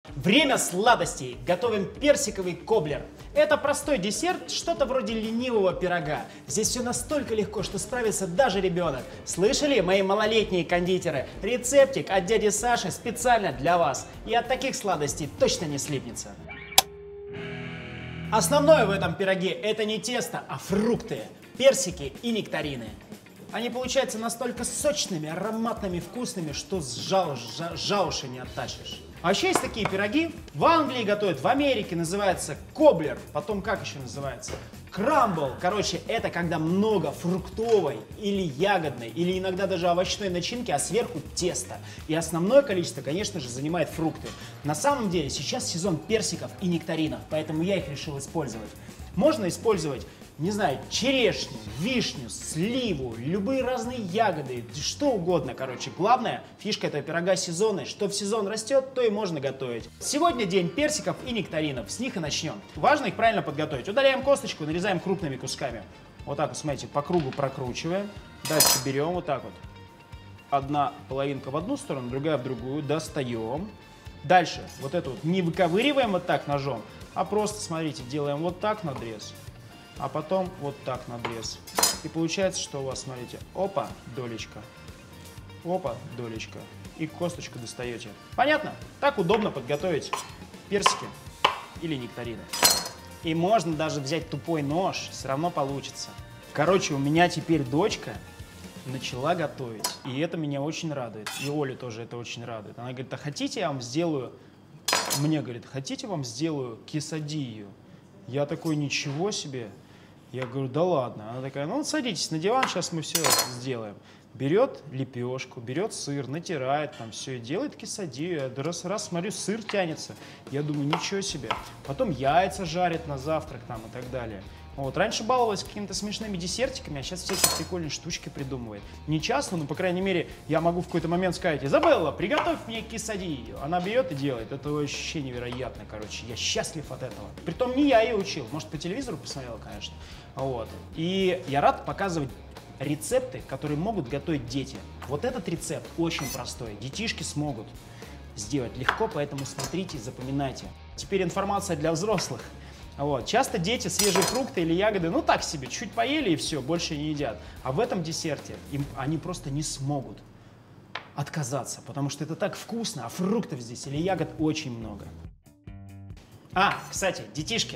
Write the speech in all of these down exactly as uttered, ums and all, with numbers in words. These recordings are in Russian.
Время сладостей. Готовим персиковый коблер. Это простой десерт, что-то вроде ленивого пирога. Здесь все настолько легко, что справится даже ребенок. Слышали, мои малолетние кондитеры? Рецептик от дяди Саши специально для вас. И от таких сладостей точно не слипнется. Основное в этом пироге это не тесто, а фрукты, персики и нектарины. Они получаются настолько сочными, ароматными, вкусными, что с жау, жа, жауши не оттащишь. А еще есть такие пироги, в Англии готовят, в Америке называется коблер, потом как еще называется? Крамбл. Короче, это когда много фруктовой или ягодной, или иногда даже овощной начинки, а сверху тесто. И основное количество, конечно же, занимает фрукты. На самом деле сейчас сезон персиков и нектаринов, поэтому я их решил использовать. Можно использовать, не знаю, черешню, вишню, сливу, любые разные ягоды, что угодно, короче. Главное, фишка этого пирога сезонная, что в сезон растет, то и можно готовить. Сегодня день персиков и нектаринов, с них и начнем. Важно их правильно подготовить. Удаляем косточку, нарезаем крупными кусками. Вот так вот, смотрите, по кругу прокручиваем. Дальше берем вот так вот. Одна половинка в одну сторону, другая в другую, достаем. Дальше вот это вот не выковыриваем вот так ножом, а просто, смотрите, делаем вот так надрез. А потом вот так надрез. И получается, что у вас, смотрите, опа, долечка, опа, долечка. И косточку достаете. Понятно? Так удобно подготовить персики или нектарины. И можно даже взять тупой нож, все равно получится. Короче, у меня теперь дочка начала готовить. И это меня очень радует. И Оля тоже это очень радует. Она говорит, а хотите я вам сделаю... Мне говорит, хотите вам сделаю кесадилью? Я такой, ничего себе. Я говорю, да ладно. Она такая, ну садитесь на диван, сейчас мы все сделаем. Берет лепешку, берет сыр, натирает там все и делает кесадилью. Я раз, раз смотрю, сыр тянется. Я думаю, ничего себе. Потом яйца жарит на завтрак там и так далее. Вот. Раньше баловалась какими-то смешными десертиками, а сейчас всякие прикольные штучки придумывает. Не часто, но, по крайней мере, я могу в какой-то момент сказать, Изабелла, приготовь мне кесадилью. Она берет и делает. Это вообще невероятно, короче. Я счастлив от этого. Притом не я ее учил. Может, по телевизору посмотрела, конечно. Вот. И я рад показывать рецепты, которые могут готовить дети. Вот этот рецепт очень простой. Детишки смогут сделать легко, поэтому смотрите и запоминайте. Теперь информация для взрослых. Вот. Часто дети свежие фрукты или ягоды, ну так себе, чуть поели и все, больше не едят. А в этом десерте им, они просто не смогут отказаться, потому что это так вкусно, а фруктов здесь или ягод очень много. А, кстати, детишки,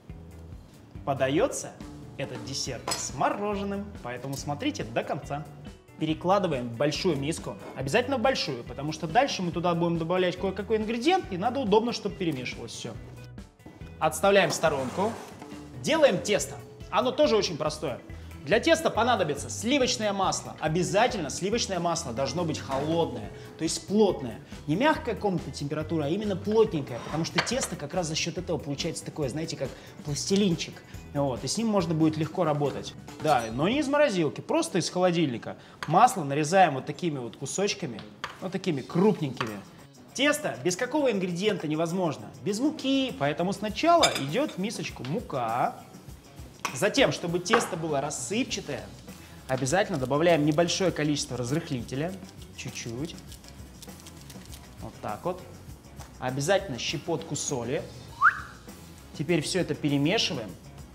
подается этот десерт с мороженым, поэтому смотрите до конца. Перекладываем в большую миску, обязательно в большую, потому что дальше мы туда будем добавлять кое-какой ингредиент, и надо удобно, чтобы перемешивалось все. Отставляем в сторонку. Делаем тесто. Оно тоже очень простое. Для теста понадобится сливочное масло. Обязательно сливочное масло должно быть холодное, то есть плотное. Не мягкая комнатная температура, а именно плотненькая, потому что тесто как раз за счет этого получается такое, знаете, как пластилинчик. Вот, и с ним можно будет легко работать. Да, но не из морозилки, просто из холодильника. Масло нарезаем вот такими вот кусочками, вот такими крупненькими. Тесто без какого ингредиента невозможно? Без муки. Поэтому сначала идет в мисочку мука. Затем, чтобы тесто было рассыпчатое, обязательно добавляем небольшое количество разрыхлителя. Чуть-чуть. Вот так вот. Обязательно щепотку соли. Теперь все это перемешиваем.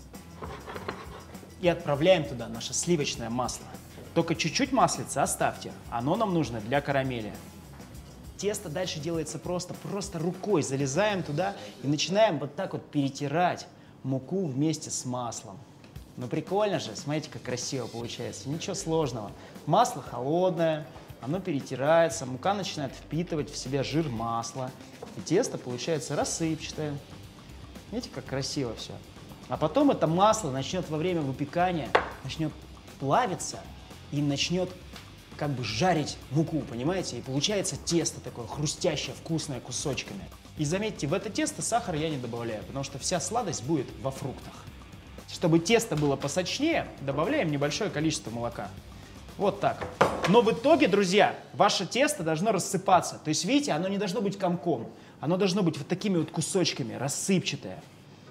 И отправляем туда наше сливочное масло. Только чуть-чуть маслица оставьте. Оно нам нужно для карамели. Тесто дальше делается просто, просто рукой. Залезаем туда и начинаем вот так вот перетирать муку вместе с маслом. Ну прикольно же, смотрите, как красиво получается. Ничего сложного. Масло холодное, оно перетирается, мука начинает впитывать в себя жир масла. И тесто получается рассыпчатое. Видите, как красиво все. А потом это масло начнет во время выпекания, начнет плавиться и начнет как бы жарить муку, понимаете? И получается тесто такое хрустящее, вкусное, кусочками. И заметьте, в это тесто сахар я не добавляю, потому что вся сладость будет во фруктах. Чтобы тесто было посочнее, добавляем небольшое количество молока. Вот так. Но в итоге, друзья, ваше тесто должно рассыпаться. То есть, видите, оно не должно быть комком. Оно должно быть вот такими вот кусочками, рассыпчатое.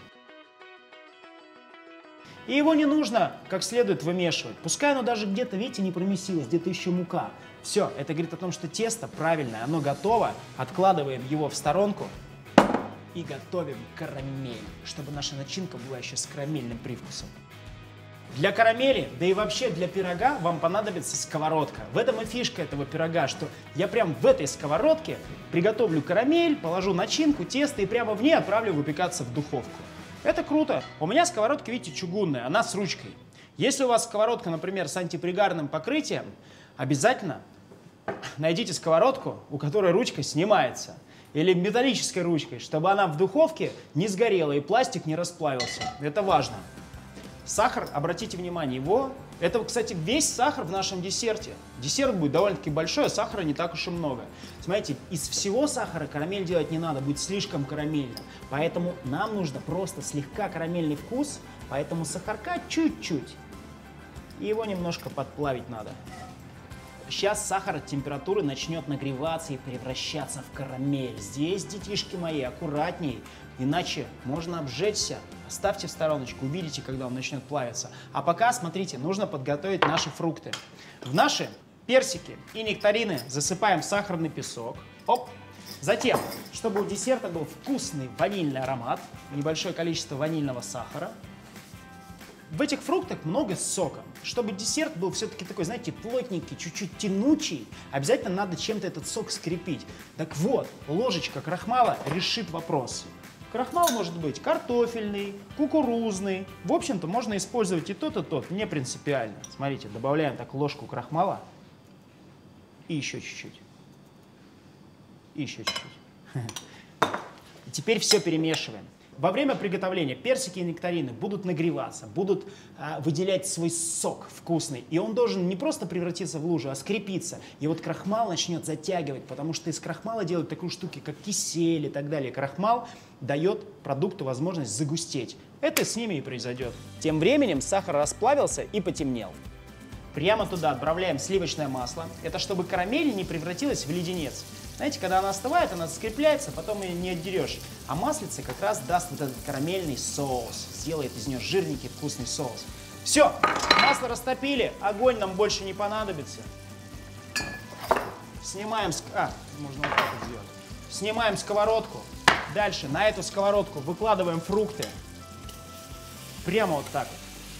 И его не нужно как следует вымешивать. Пускай оно даже где-то, видите, не промесилось, где-то еще мука. Все, это говорит о том, что тесто правильное, оно готово. Откладываем его в сторонку. и готовим карамель, чтобы наша начинка была еще с карамельным привкусом. Для карамели, да и вообще для пирога вам понадобится сковородка. В этом и фишка этого пирога, что я прям в этой сковородке приготовлю карамель, положу начинку, тесто и прямо в ней отправлю выпекаться в духовку. Это круто. У меня сковородка, видите, чугунная, она с ручкой. Если у вас сковородка, например, с антипригарным покрытием, обязательно найдите сковородку, у которой ручка снимается. Или металлической ручкой, чтобы она в духовке не сгорела и пластик не расплавился. Это важно. Сахар, обратите внимание, его... Это, кстати, весь сахар в нашем десерте. Десерт будет довольно-таки большой, а сахара не так уж и много. Смотрите, из всего сахара карамель делать не надо, будет слишком карамельно. Поэтому нам нужно просто слегка карамельный вкус, поэтому сахарка чуть-чуть. И его немножко подплавить надо. Сейчас сахар от температуры начнет нагреваться и превращаться в карамель. Здесь, детишки мои, аккуратней, иначе можно обжечься. Оставьте в стороночку, увидите, когда он начнет плавиться. А пока, смотрите, нужно подготовить наши фрукты. В наши персики и нектарины засыпаем сахарный песок. Оп. Затем, чтобы у десерта был вкусный ванильный аромат, небольшое количество ванильного сахара. В этих фруктах много сока. Чтобы десерт был все-таки такой, знаете, плотненький, чуть-чуть тянучий, обязательно надо чем-то этот сок скрепить. Так вот, ложечка крахмала решит вопрос. Крахмал может быть картофельный, кукурузный. В общем-то, можно использовать и тот, и тот, не принципиально. Смотрите, добавляем так ложку крахмала и еще чуть-чуть. И еще чуть-чуть. И теперь все перемешиваем. Во время приготовления персики и нектарины будут нагреваться, будут а, выделять свой сок вкусный. И он должен не просто превратиться в лужу, а скрепиться. И вот крахмал начнет затягивать, потому что из крахмала делают такие штуки, как кисель и так далее. Крахмал дает продукту возможность загустеть. Это с ними и произойдет. Тем временем сахар расплавился и потемнел. Прямо туда отправляем сливочное масло. Это чтобы карамель не превратилась в леденец. Знаете, когда она остывает, она скрепляется, потом ее не отдерешь. А маслице как раз даст вот этот карамельный соус. Сделает из нее жирненький вкусный соус. Все, масло растопили, огонь нам больше не понадобится. Снимаем, а, можно вот так вот сделать. Снимаем сковородку. Дальше на эту сковородку выкладываем фрукты. Прямо вот так вот.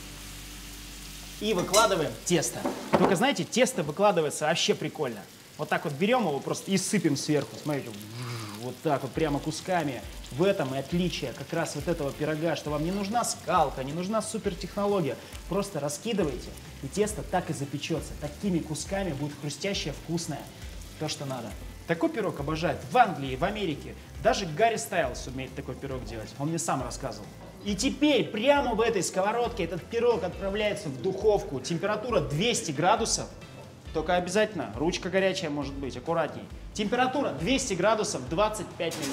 И выкладываем тесто. Только, знаете, тесто выкладывается вообще прикольно. Вот так вот берем его просто и сыпем сверху. Смотрите, вот так вот прямо кусками. В этом и отличие как раз вот этого пирога, что вам не нужна скалка, не нужна супертехнология. Просто раскидываете, и тесто так и запечется. Такими кусками будет хрустящее, вкусное. То, что надо. Такой пирог обожают в Англии, в Америке. Даже Гарри Стайлс умеет такой пирог делать. Он мне сам рассказывал. И теперь прямо в этой сковородке этот пирог отправляется в духовку. Температура двести градусов. Только обязательно ручка горячая может быть, аккуратней. Температура двести градусов, двадцать пять минут.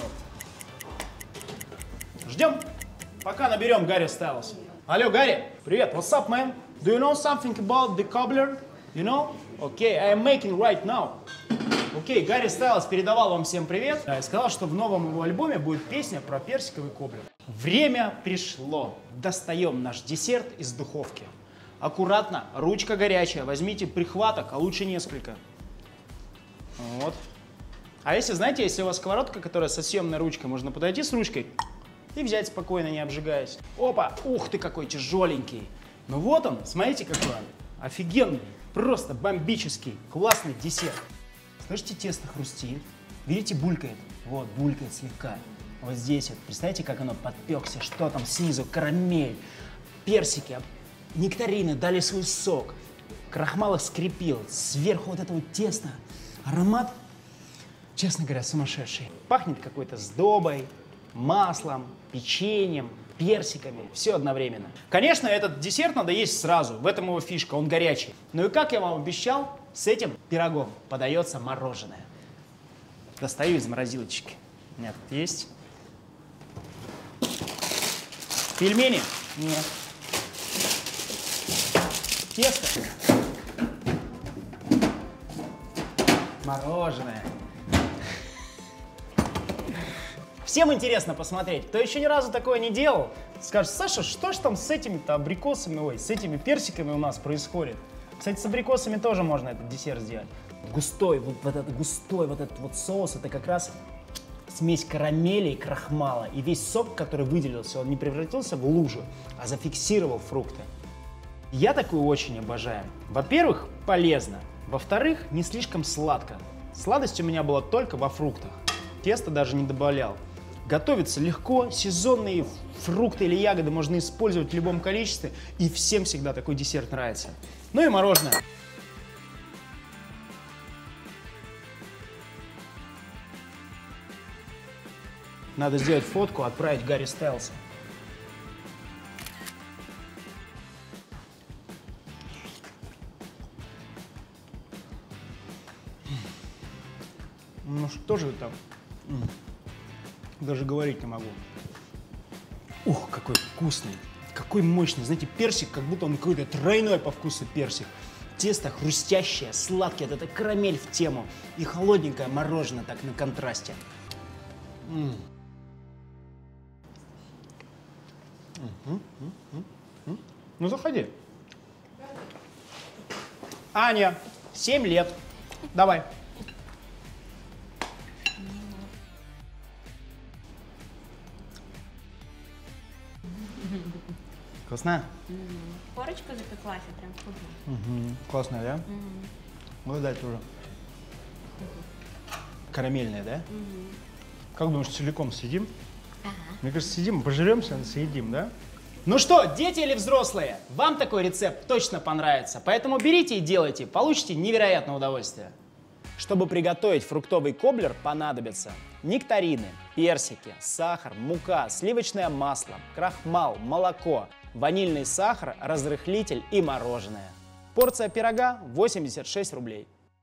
Ждем, пока наберем Гарри Стайлс. Алло, Гарри, привет, what's up, man? Do you know something about the cobbler? You know? Okay, I am making right now. Окей, okay, Гарри Стайлс передавал вам всем привет. Да, и сказал, что в новом его альбоме будет песня про персиковый коблер. Время пришло. Достаем наш десерт из духовки. Аккуратно, ручка горячая, возьмите прихваток, а лучше несколько. Вот. А если, знаете, если у вас сковородка, которая со съемной ручкой, можно подойти с ручкой и взять спокойно, не обжигаясь. Опа, ух ты, какой тяжеленький. Ну вот он, смотрите, какой он. Офигенный, просто бомбический, классный десерт. Слышите, тесто хрустит, видите, булькает. Вот, булькает слегка. Вот здесь вот, представьте, как оно подпекся, что там снизу, карамель, персики, нектарины дали свой сок, крахмал их скрепил, сверху вот это вот тесто, аромат, честно говоря, сумасшедший. Пахнет какой-то сдобой, маслом, печеньем, персиками, все одновременно. Конечно, этот десерт надо есть сразу, в этом его фишка, он горячий. Ну и как я вам обещал, с этим пирогом подается мороженое. Достаю из морозилочки. Нет, есть. Пельмени? Нет. Тесто. Мороженое. Всем интересно посмотреть. Кто еще ни разу такое не делал, скажет: Саша, что ж там с этими-то абрикосами, ой, с этими персиками у нас происходит? Кстати, с абрикосами тоже можно этот десерт сделать. Густой, вот, вот этот густой вот этот вот соус, это как раз смесь карамели и крахмала, и весь сок, который выделился, он не превратился в лужу, а зафиксировал фрукты. Я такую очень обожаю. Во-первых, полезно. Во-вторых, не слишком сладко. Сладость у меня была только во фруктах. Тесто даже не добавлял. Готовится легко, сезонные фрукты или ягоды можно использовать в любом количестве, и всем всегда такой десерт нравится. Ну и мороженое. Надо сделать фотку, отправить Гарри Стайлса. Ну что же там? Даже говорить не могу. Ух, какой вкусный, какой мощный. Знаете, персик, как будто он какой-то тройной по вкусу персик. Тесто хрустящее, сладкое, это карамель в тему. И холодненькое мороженое так на контрасте. М-м. Угу, угу, угу. Ну, заходи. Аня, семь лет. Давай. Вкусно? Mm-hmm. Корочка запеклась, и прям вкусно. Угу. Классная, да? Mm-hmm. Вот дальше уже. Mm-hmm. Карамельная, да? Mm-hmm. Как думаешь, целиком съедим? Ага. Мне кажется, съедим, пожрёмся, съедим, да? Ну что, дети или взрослые, вам такой рецепт точно понравится, поэтому берите и делайте, получите невероятное удовольствие. Чтобы приготовить фруктовый коблер, понадобятся нектарины, персики, сахар, мука, сливочное масло, крахмал, молоко, ванильный сахар, разрыхлитель и мороженое. Порция пирога восемьдесят шесть рублей.